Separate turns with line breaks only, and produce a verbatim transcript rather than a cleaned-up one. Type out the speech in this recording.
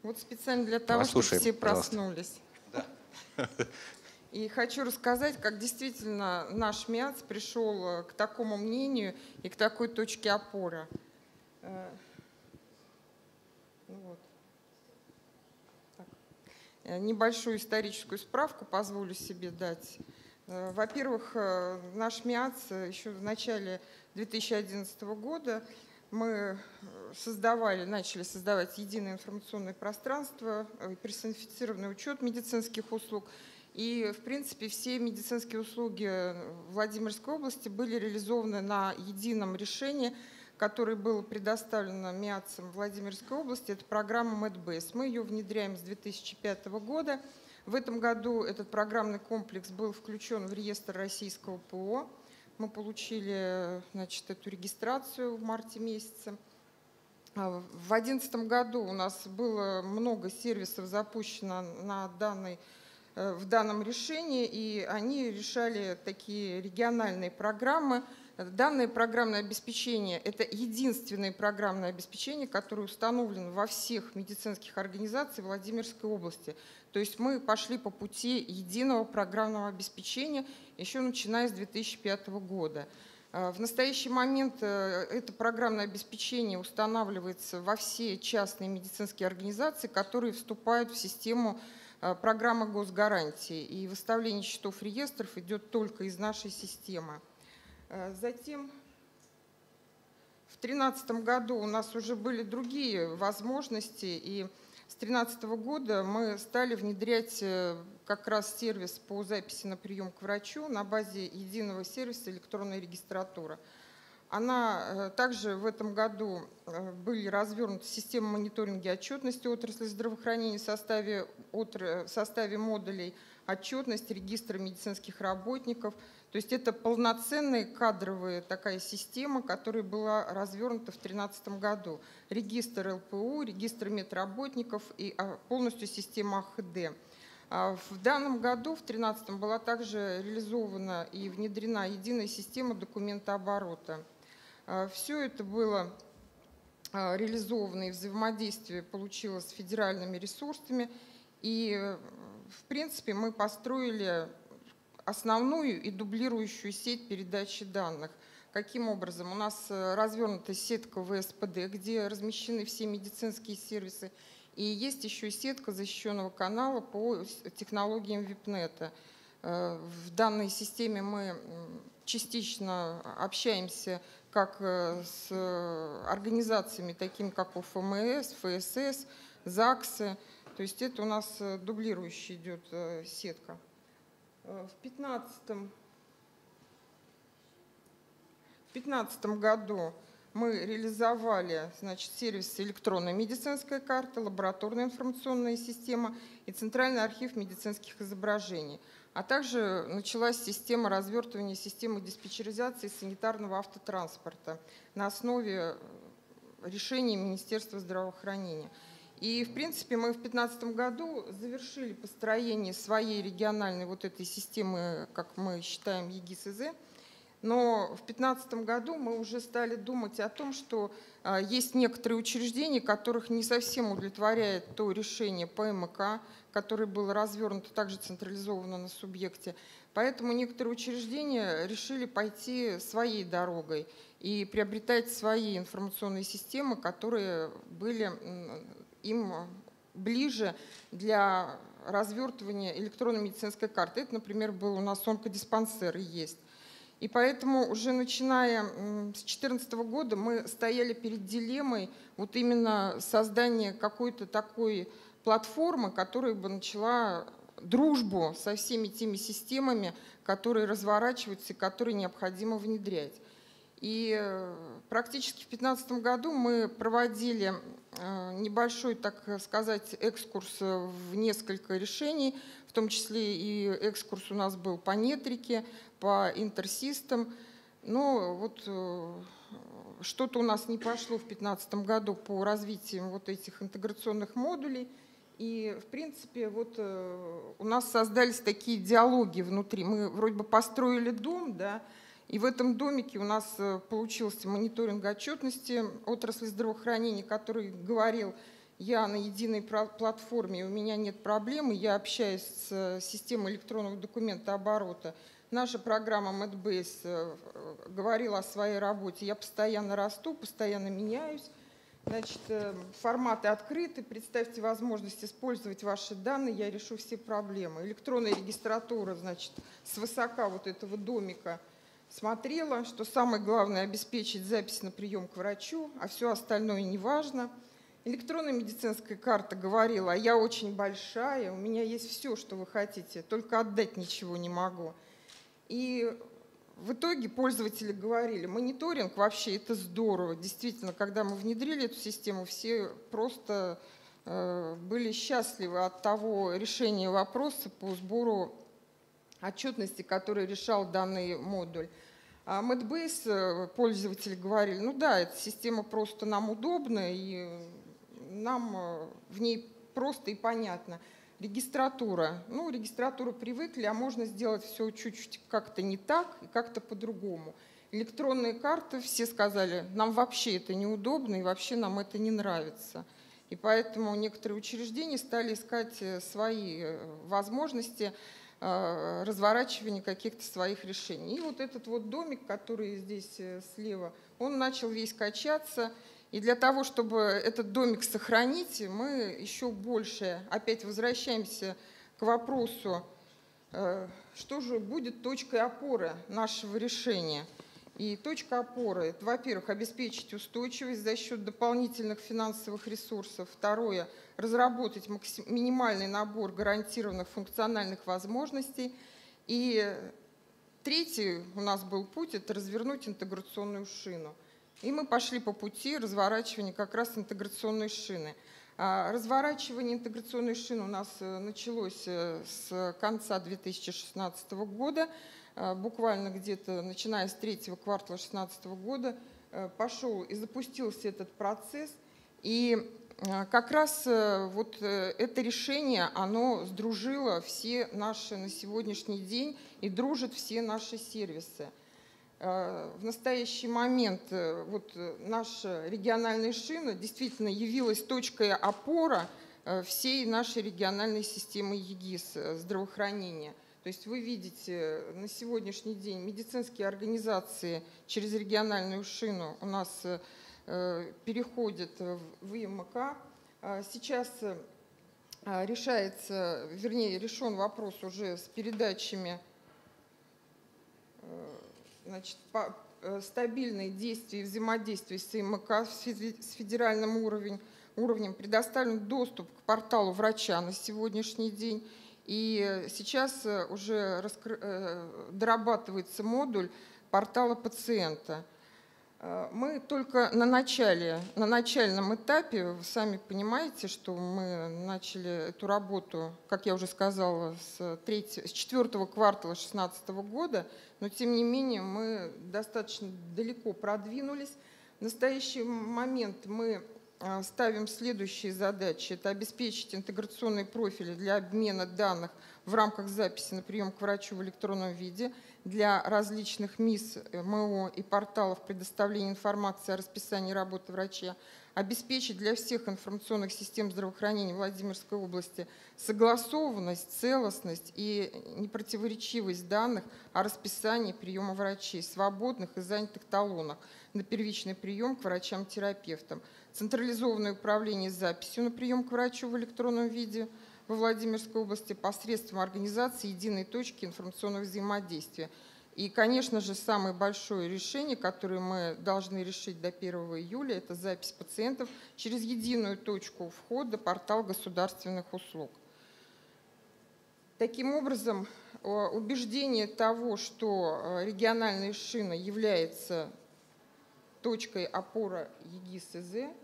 Вот специально для того, чтобы все проснулись.
Да.
И хочу рассказать, как действительно наш МИАЦ пришел к такому мнению и к такой точке опоры. Вот. Небольшую историческую справку позволю себе дать. Во-первых, наш МИАЦ еще в начале две тысячи одиннадцатого года мы создавали, начали создавать единое информационное пространство, персонифицированный учет медицинских услуг. И, в принципе, все медицинские услуги Владимирской области были реализованы на едином решении, которое было предоставлено МИАЦом Владимирской области. Это программа Medbase. Мы ее внедряем с две тысячи пятого года. В этом году этот программный комплекс был включен в реестр российского ПО. Мы получили, значит, эту регистрацию в марте месяце. В две тысячи одиннадцатом году у нас было много сервисов запущено на данной, в данном решении, и они решали такие региональные программы. Данное программное обеспечение – это единственное программное обеспечение, которое установлено во всех медицинских организациях Владимирской области. То есть мы пошли по пути единого программного обеспечения еще начиная с две тысячи пятого года. В настоящий момент это программное обеспечение устанавливается во все частные медицинские организации, которые вступают в систему программы госгарантии. И выставление счетов реестров идет только из нашей системы. Затем в две тысячи тринадцатом году у нас уже были другие возможности, и с две тысячи тринадцатого года мы стали внедрять как раз сервис по записи на прием к врачу на базе единого сервиса электронная регистратура. Она также в этом году были развернуты системы мониторинга отчетности отрасли здравоохранения в составе, в составе модулей отчетности, регистра медицинских работников. То есть это полноценная кадровая такая система, которая была развернута в две тысячи тринадцатом году. Регистр эл пэ у, регистр медработников и полностью система а ха дэ. В данном году, в две тысячи тринадцатом, была также реализована и внедрена единая система документооборота. Все это было реализовано и взаимодействие получилось с федеральными ресурсами. И, в принципе, мы построили основную и дублирующую сеть передачи данных. Каким образом? У нас развернута сетка вэ эс пэ дэ, где размещены все медицинские сервисы. И есть еще сетка защищенного канала по технологиям випнета. В данной системе мы частично общаемся как с организациями, такими как о эф эм эс, эф эс эс, ЗАГСы. То есть это у нас дублирующая идет сетка. В две тысячи пятнадцатом году мы реализовали, значит, сервис электронная медицинская карта, лабораторная информационная система и центральный архив медицинских изображений. А также началась система развертывания системы диспетчеризации санитарного автотранспорта на основе решений Министерства здравоохранения. И, в принципе, мы в две тысячи пятнадцатом году завершили построение своей региональной вот этой системы, как мы считаем, ЕГИС-ИЗ. Но в две тысячи пятнадцатом году мы уже стали думать о том, что а, есть некоторые учреждения, которых не совсем удовлетворяет то решение пэ эм ка, которое было развернуто также централизованно на субъекте. Поэтому некоторые учреждения решили пойти своей дорогой и приобретать свои информационные системы, которые были им ближе для развертывания электронной медицинской карты. Это, например, был у нас онкодиспансер и есть. И поэтому уже начиная с две тысячи четырнадцатого года мы стояли перед дилеммой вот именно создания какой-то такой платформы, которая бы начала дружбу со всеми теми системами, которые разворачиваются и которые необходимо внедрять. И практически в две тысячи пятнадцатом году мы проводили небольшой, так сказать, экскурс в несколько решений, в том числе и экскурс у нас был по нетрике, по интерсистам. Но вот что-то у нас не пошло в две тысячи пятнадцатом году по развитию вот этих интеграционных модулей. И, в принципе, вот у нас создались такие диалоги внутри. Мы вроде бы построили дом, да, и в этом домике у нас получился мониторинг отчетности отрасли здравоохранения, который говорил, я на единой платформе, у меня нет проблем, я общаюсь с системой электронного документооборота. Наша программа Медбейс говорила о своей работе. Я постоянно расту, постоянно меняюсь. Значит, форматы открыты. Представьте возможность использовать ваши данные, я решу все проблемы. Электронная регистратура, значит, свысока вот этого домика смотрела, что самое главное – обеспечить запись на прием к врачу, а все остальное не важно. Электронная медицинская карта говорила: а я очень большая, у меня есть все, что вы хотите, только отдать ничего не могу. И в итоге пользователи говорили: мониторинг вообще это здорово. Действительно, когда мы внедрили эту систему, все просто э, были счастливы от того решения вопроса по сбору отчетности, который решал данный модуль. А Medbase пользователи говорили: ну да, эта система просто нам удобна, и нам в ней просто и понятно. Регистратура. Ну, регистратуру привыкли, а можно сделать все чуть-чуть как-то не так и как-то по-другому. Электронные карты, все сказали: нам вообще это неудобно и вообще нам это не нравится. И поэтому некоторые учреждения стали искать свои возможности разворачивания каких-то своих решений. И вот этот вот домик, который здесь слева, он начал весь качаться. И для того, чтобы этот домик сохранить, мы еще больше опять возвращаемся к вопросу, что же будет точкой опоры нашего решения. И точка опоры – это, во-первых, обеспечить устойчивость за счет дополнительных финансовых ресурсов. Второе – разработать минимальный набор гарантированных функциональных возможностей. И третий у нас был путь – это развернуть интеграционную шину. И мы пошли по пути разворачивания как раз интеграционной шины. Разворачивание интеграционной шины у нас началось с конца две тысячи шестнадцатого года. Буквально где-то начиная с третьего квартала две тысячи шестнадцатого года пошел и запустился этот процесс. И как раз вот это решение, оно сдружило все наши на сегодняшний день и дружит все наши сервисы. В настоящий момент вот наша региональная шина действительно явилась точкой опоры всей нашей региональной системы ЕГИС здравоохранения. То есть вы видите, на сегодняшний день медицинские организации через региональную шину у нас переходят в ИМК. Сейчас решается, вернее, решен вопрос уже с передачами, значит, по, стабильные действия и взаимодействие с ИМК с федеральным уровнем, уровнем, предоставлен доступ к порталу врача на сегодняшний день. И сейчас уже раскры... дорабатывается модуль портала пациента. Мы только на начале, на начальном этапе, вы сами понимаете, что мы начали эту работу, как я уже сказала, с, третьего, с четвертого квартала две тысячи шестнадцатого года, но тем не менее мы достаточно далеко продвинулись. В настоящий момент мы ставим следующие задачи. Это обеспечить интеграционные профили для обмена данных в рамках записи на прием к врачу в электронном виде для различных МИС, МО и порталов предоставления информации о расписании работы врача, обеспечить для всех информационных систем здравоохранения Владимирской области согласованность, целостность и непротиворечивость данных о расписании приема врачей, свободных и занятых талонах на первичный прием к врачам-терапевтам, централизованное управление записью на прием к врачу в электронном виде во Владимирской области посредством организации единой точки информационного взаимодействия. И, конечно же, самое большое решение, которое мы должны решить до первого июля, это запись пациентов через единую точку входа портал государственных услуг. Таким образом, убеждение того, что региональная шина является точкой опоры ЕГИС ИЗ,